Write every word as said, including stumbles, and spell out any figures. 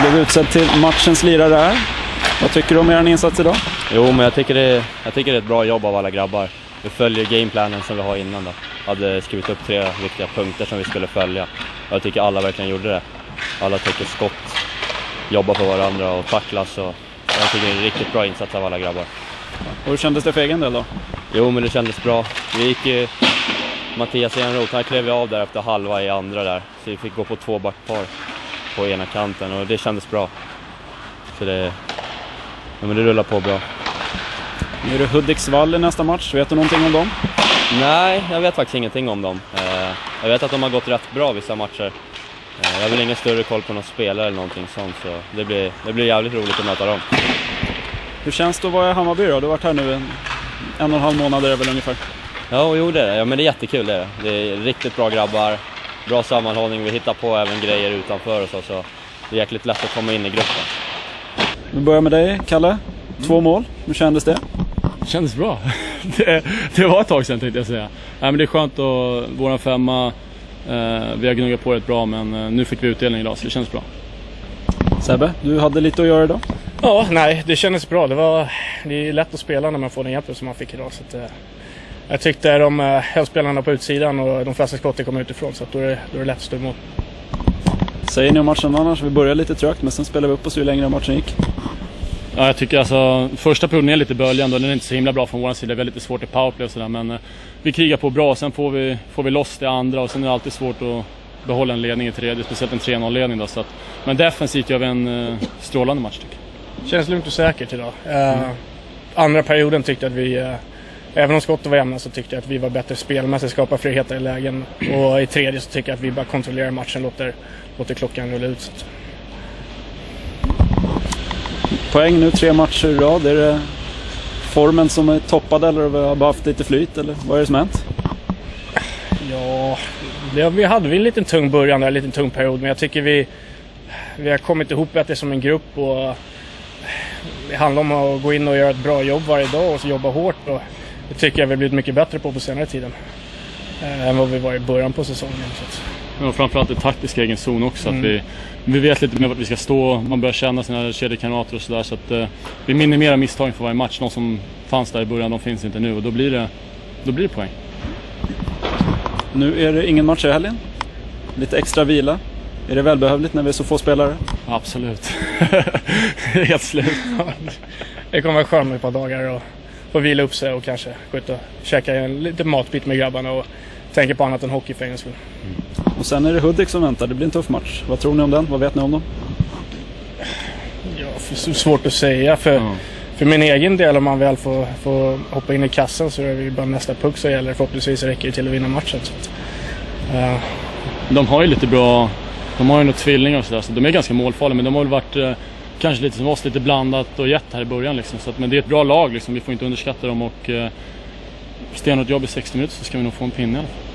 blev utsedd till matchens lirare här. Vad tycker du om er insats idag? Jo, men jag tycker, det, jag tycker det är ett bra jobb av alla grabbar. Vi följer gameplanen som vi har innan då. Jag hade skrivit upp tre viktiga punkter som vi skulle följa. Jag tycker alla verkligen gjorde det. Alla tycker skott, jobba för varandra och tacklas. Så jag tycker det är en riktigt bra insats av alla grabbar. Och hur kändes det för egen del då? Jo, men det kändes bra. Vi gick ju... Mattias Enroth, han klev av där efter halva i andra där. Så vi fick gå på två backpar på ena kanten och det kändes bra. Så det... Ja, men det rullar på bra. Nu är det Hudiksvall i nästa match. Vet du någonting om dem? Nej, jag vet faktiskt ingenting om dem. Jag vet att de har gått rätt bra vissa matcher. Jag har väl ingen större koll på någon spelare eller någonting sånt. Så det blir, det blir jävligt roligt att möta dem. Hur känns det att vara i Hammarby då? Du har varit här nu en, en och en halv månad är det väl ungefär? Ja, och jo, det är det. Ja, men det är jättekul det är det. Det är riktigt bra grabbar. Bra sammanhållning. Vi hittar på även grejer utanför och så. Så det är jäkligt lätt att komma in i gruppen. Vi börjar med dig, Kalle. Två mål. Hur kändes det? Det kändes bra. det, det var ett tag sedan tänkte jag säga. Nej, men det är skönt att våran femma, eh, vi har gnuggat på rätt bra, men eh, nu fick vi utdelning idag så det känns bra. Sebbe, du hade lite att göra idag? Ja, nej, det kändes bra. Det, var, det är lätt att spela när man får den hjälpen som man fick idag. Så att, eh, jag tyckte de eh, höll spelarna på utsidan och de flesta skotten kom utifrån, så att då, är det, då är det lätt att stå emot. Säger ni om matchen annars? Vi börjar lite trögt, men sen spelar vi upp oss ju längre matchen gick. Ja, jag tycker alltså första perioden är lite böljande och den är inte så himla bra från vår sida. Det är lite svårt i powerplay och sådär, men eh, vi krigar på bra. Sen får vi, får vi loss det andra och sen är det alltid svårt att behålla en ledning i tredje, speciellt en tre noll-ledning då. Så att, men defensivt gör vi en eh, strålande match tycker jag. Känns lugnt och säkert idag. Eh, mm. Andra perioden tyckte att vi, eh, även om skotten var jämna, så tyckte jag att vi var bättre spelmässigt, skapa friheter i lägen. Och i tredje så tycker jag att vi bara kontrollerar matchen, låter, låter klockan rulla ut. Så. Poäng nu, tre matcher i rad. Är det formen som är toppad eller har vi bara haft lite flyt? Eller vad är det som hänt? Ja, det, vi hade vi en liten tung början där, en liten tung period. Men jag tycker vi, vi har kommit ihop bättre som en grupp. Och det handlar om att gå in och göra ett bra jobb varje dag och så jobba hårt. Och det tycker jag vi har blivit mycket bättre på på senare tiden. Eh, än vad vi var i början på säsongen. Så att. Ja, framförallt i taktisk egen zon också. Mm. Att vi, vi vet lite mer vart vi ska stå. Man börjar känna sina kedjekamrater och sådär. Så att eh, vi minimerar misstagen för varje match. Någon som fanns där i början, de finns inte nu. Och då blir det, då blir det poäng. Nu är det ingen match i helgen. Lite extra vila. Är det välbehövligt när vi är så få spelare? Absolut. Helt slut. Det kommer vara skönt med ett par dagar och få vila upp sig och kanske gå ut och käka en lite matbit med grabbarna och tänka på annat än hockey för en skull. Mm. Och sen är det Hudik som väntar. Det blir en tuff match. Vad tror ni om den? Vad vet ni om dem? Ja, för, svårt att säga. För, mm. för min egen del, om man väl får, får hoppa in i kassen så är det bara nästa puck så gäller. Förhoppningsvis räcker det till att vinna matchen. Så att, uh. De har ju lite bra... De har ju något tvillingar och sådär, så de är ganska målfarliga, men de har väl varit eh, kanske lite som oss, lite blandat och jätt här i början liksom. Så att, men det är ett bra lag liksom, vi får inte underskatta dem och eh, stenhårt jobb i sextio minuter så ska vi nog få en pinne i alla fall.